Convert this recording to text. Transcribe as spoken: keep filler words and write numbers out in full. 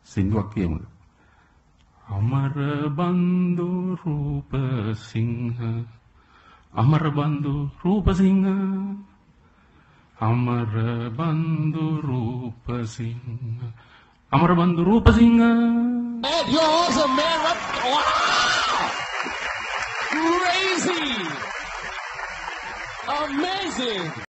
සින්දුවක් කියමුද? අමර බන්දු රූපසිංහ අමර බන්දු රූපසිංහ අමර බන්දු රූපසිංහ අමර බන්දු Rupasinghe. Man, you're awesome, man. What? Wow! Crazy! Amazing!